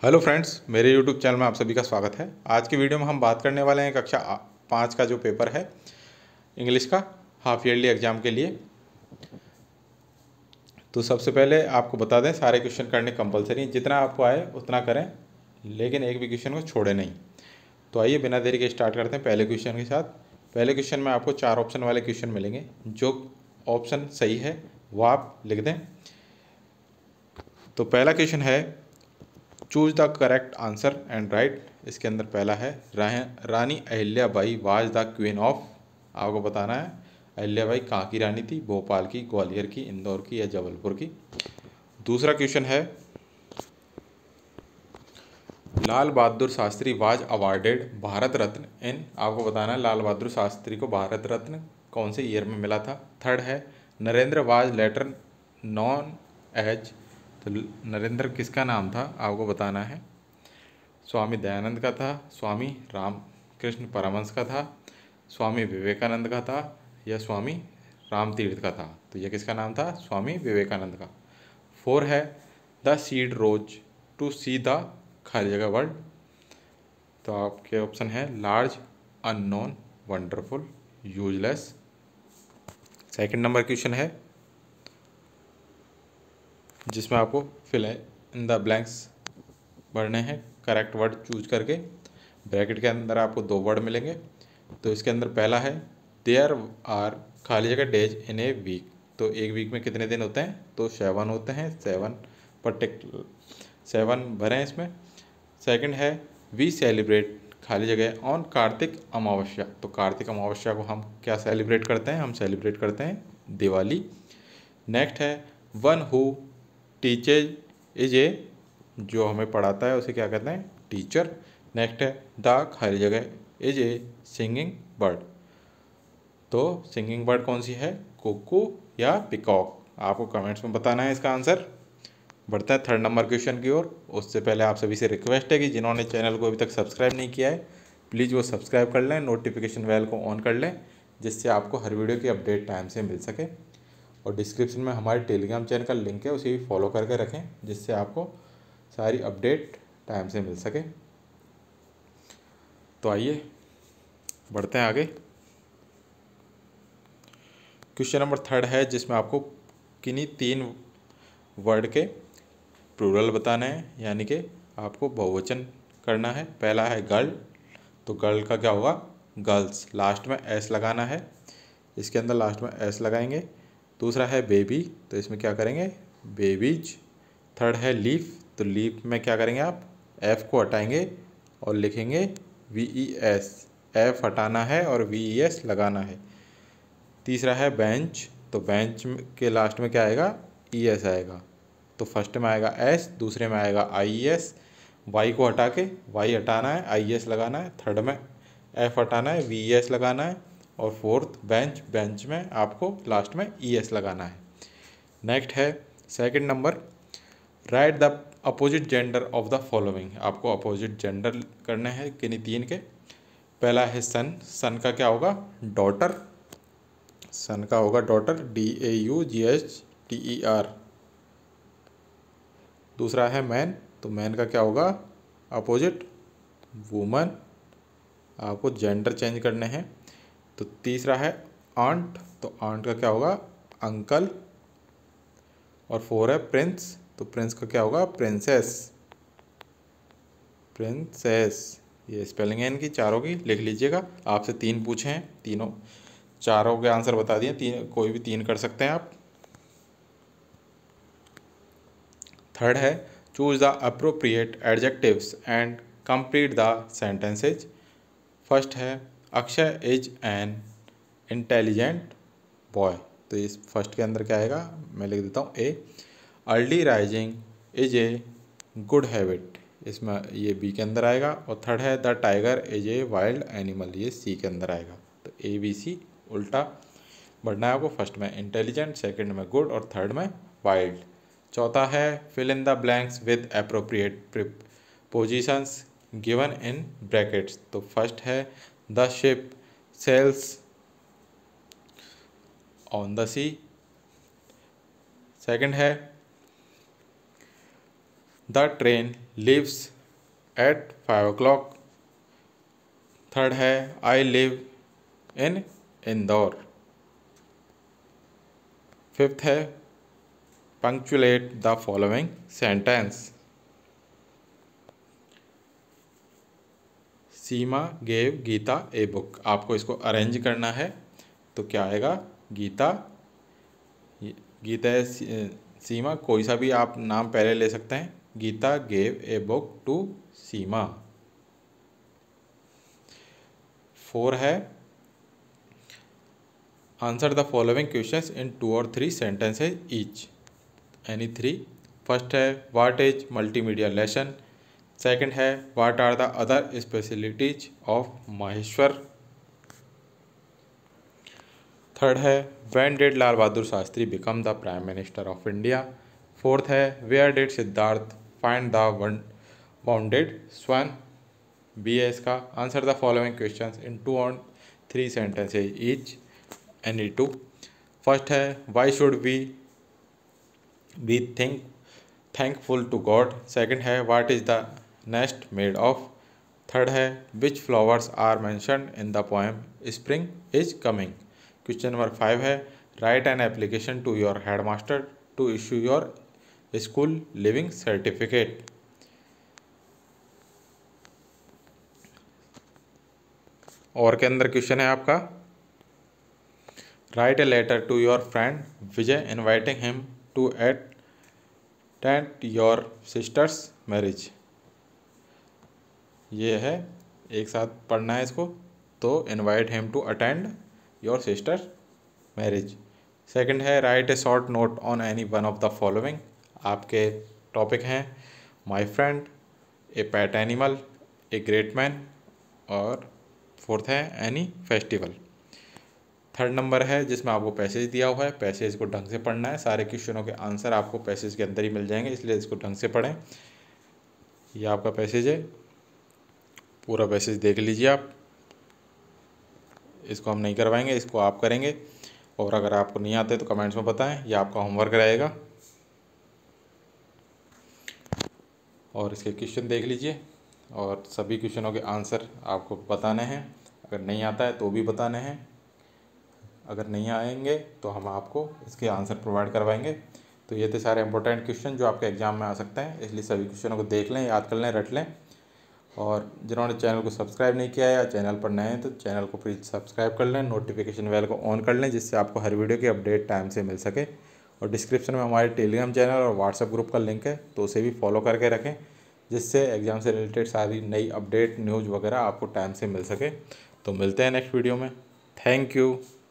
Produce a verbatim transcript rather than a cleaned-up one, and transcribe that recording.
Hello friends, मेरे YouTube channel में आप सभी का स्वागत है। आज की वीडियो में हम बात करने वाले हैं कक्षा पाँच का जो पेपर है इंग्लिश का हाफ ईयरली एग्ज़ाम के लिए। तो सबसे पहले आपको बता दें, सारे क्वेश्चन करने कंपलसरी, जितना आपको आए उतना करें, लेकिन एक भी क्वेश्चन को छोड़े नहीं। तो आइए बिना देरी के स्टार्ट करते हैं पहले क्वेश्चन के साथ। पहले क्वेश्चन में आपको चार ऑप्शन वाले क्वेश्चन मिलेंगे। जो ऑप्शन सही है वो आप लिख दें। तो पहला क्वेश्चन है, choose the correct answer and right. इसके अंदर पहला है, Rani Ahilyabai was the queen of. आपको बताना है अहिल्याबाई कहाँ की रानी थी, भोपाल की, ग्वालियर की, इंदौर की या जबलपुर की। दूसरा क्वेश्चन है, Lal Bahadur Shastri was awarded Bharat Ratna in. आपको बताना है लाल बहादुर शास्त्री को भारत रत्न कौन से ईयर में मिला था। थर्ड है, Narendra was later known as. तो नरेंद्र किसका नाम था, आपको बताना है। स्वामी दयानंद का था, स्वामी रामकृष्ण परमहंस का था, स्वामी विवेकानंद का था या स्वामी रामतीर्थ का था। तो यह किसका नाम था, स्वामी विवेकानंद का। फोर है, the seed rose to see the खाली जगह वर्ल्ड। तो आपके ऑप्शन है large, unknown, wonderful, useless. Second number question है जिसमें आपको फिल इन द ब्लैंक्स भरने हैं करेक्ट वर्ड चूज करके। ब्रैकेट के अंदर आपको दो वर्ड मिलेंगे। तो इसके अंदर पहला है, देयर आर खाली जगह डेज इन ए वीक। तो एक वीक में कितने दिन होते हैं, तो सेवन होते हैं। सेवन पर्टिकुलर सेवन भरें इसमें। सेकंड है, वी सेलिब्रेट खाली जगह ऑन कार्तिक अमावस्या। तो कार्तिक अमावस्या को हम क्या सेलिब्रेट करते हैं, हम सेलिब्रेट करते हैं दिवाली। नेक्स्ट है, one who teaches is a, जो हमें पढ़ाता है उसे क्या कहते हैं, टीचर। नेक्स्ट है, द खाली जगह इज ए सिंगिंग बर्ड। तो सिंगिंग बर्ड कौन सी है, कुकू या पिकॉक। आपको कमेंट्स में बताना है इसका आंसर। बढ़ता है थर्ड नंबर क्वेश्चन की ओर। उससे पहले आप सभी से रिक्वेस्ट है कि जिन्होंने चैनल को अभी तक सब्सक्राइब नहीं किया है प्लीज़ वो सब्सक्राइब कर लें, नोटिफिकेशन बेल को ऑन कर लें, जिससे आपको हर वीडियो की अपडेट टाइम से मिल सके। और डिस्क्रिप्शन में हमारे टेलीग्राम चैनल का लिंक है, उसे भी फॉलो करके रखें, जिससे आपको सारी अपडेट टाइम से मिल सके। तो आइए बढ़ते हैं आगे। क्वेश्चन नंबर थर्ड है जिसमें आपको किन्हीं तीन वर्ड के प्लूरल बताना है, यानी कि आपको बहुवचन करना है। पहला है गर्ल, तो गर्ल का क्या होगा, गर्ल्स। लास्ट में एस लगाना है, इसके अंदर लास्ट में एस लगाएंगे। दूसरा है बेबी, तो इसमें क्या करेंगे, बेबीज। थर्ड है लीफ, तो लीफ में क्या करेंगे आप, एफ को हटाएंगे और लिखेंगे वी ई एस। एफ हटाना है और वी ई एस लगाना है। तीसरा है बेंच, तो बेंच के लास्ट में क्या आएगा, ई एस आएगा। तो फर्स्ट में आएगा एस, दूसरे में आएगा आई एस। वाई को हटा के वाई हटाना है, आई एस लगाना है। थर्ड में एफ हटाना है, वी एस लगाना है। और फोर्थ बेंच, बेंच में आपको लास्ट में ई एस लगाना है। नेक्स्ट है second number, write the opposite gender of the following. आपको अपोजिट जेंडर करने हैं किन्हीं तीन के। पहला है सन, सन का क्या होगा, डॉटर। सन का होगा daughter, D A U G H T E R. दूसरा है मैन, तो मैन का क्या होगा, अपोजिट, वुमन। आपको जेंडर चेंज करने हैं। तो तीसरा है आंट, तो आंट का क्या होगा, अंकल। और फोर है प्रिंस, तो प्रिंस का क्या होगा, प्रिंसेस। प्रिंसेस, ये स्पेलिंग है इनकी चारों की, लिख लीजिएगा। आपसे तीन पूछे हैं, तीनों चारों के आंसर बता दिए, तीन कोई भी तीन कर सकते हैं आप। थर्ड है, choose the appropriate adjectives and complete the sentences. First है, Akshay is an intelligent boy. तो इस फर्स्ट के अंदर क्या आएगा, मैं लिख देता हूँ A. Early rising is a good habit, इसमें ये बी के अंदर आएगा। और थर्ड है, the tiger is a wild animal, ये सी के अंदर आएगा। तो ए बी सी उल्टा बढ़ना है आपको। फर्स्ट में इंटेलिजेंट, सेकंड में गुड और थर्ड में वाइल्ड। चौथा है, fill in the blanks with appropriate positions given in brackets. तो फर्स्ट है, the ship sails on the sea. Second है, the train leaves at five o'clock. Third है I live in Indore. Fifth है punctuate the following sentence. Seema gave Geeta a book. आपको इसको arrange करना है तो क्या आएगा, गीता, गीता है सीमा, कोई सा भी आप नाम पहले ले सकते हैं। Geeta gave a book to Seema. Four है answer the following questions in two और three sentences each, any three. First है what is multimedia lesson. Second है what are the other specialities of Maheshwar. Third है when did Lal Bahadur Shastri become the prime minister of India. Fourth है where did Siddharth find the wounded swan. B है इसका answer the following questions in two और three sentences each, any two. First है why should we be think thankful to God. Second है what is the nest made of. Third है which flowers are mentioned in the poem spring is coming. Question number five है write an application to your headmaster to issue your school leaving certificate. और के अंदर question है आपका write a letter to your friend Vijay inviting him to attend your sisters marriage. ये है, एक साथ पढ़ना है इसको, तो invite him to attend your sister marriage. Second है write a short note on any one of the following. आपके टॉपिक हैं my friend, a pet animal, a great man, और फोर्थ है एनी फेस्टिवल। थर्ड नंबर है जिसमें आपको passage दिया हुआ है, पैसेज को ढंग से पढ़ना है। सारे क्वेश्चनों के आंसर आपको पैसेज के अंदर ही मिल जाएंगे, इसलिए इसको ढंग से पढ़ें। ये आपका पैसेज है, पूरा पैसेज देख लीजिए आप। इसको हम नहीं करवाएंगे, इसको आप करेंगे, और अगर आपको नहीं आते तो कमेंट्स में बताएं, यह आपका होमवर्क रहेगा। और इसके क्वेश्चन देख लीजिए और सभी क्वेश्चनों के आंसर आपको बताने हैं। अगर नहीं आता है तो भी बताने हैं, अगर नहीं आएंगे तो हम आपको इसके आंसर प्रोवाइड करवाएंगे। तो ये थे सारे इंपॉर्टेंट क्वेश्चन जो आपके एग्जाम में आ सकते हैं, इसलिए सभी क्वेश्चनों को देख लें, याद कर लें, रट लें। और जिन्होंने चैनल को सब्सक्राइब नहीं किया है या चैनल पर नए हैं तो चैनल को प्लीज़ सब्सक्राइब कर लें, नोटिफिकेशन बेल को ऑन कर लें, जिससे आपको हर वीडियो की अपडेट टाइम से मिल सके। और डिस्क्रिप्शन में हमारे टेलीग्राम चैनल और व्हाट्सएप ग्रुप का लिंक है, तो उसे भी फॉलो करके रखें, जिससे एग्ज़ाम से रिलेटेड सारी नई अपडेट न्यूज़ वगैरह आपको टाइम से मिल सके। तो मिलते हैं नेक्स्ट वीडियो में। Thank you.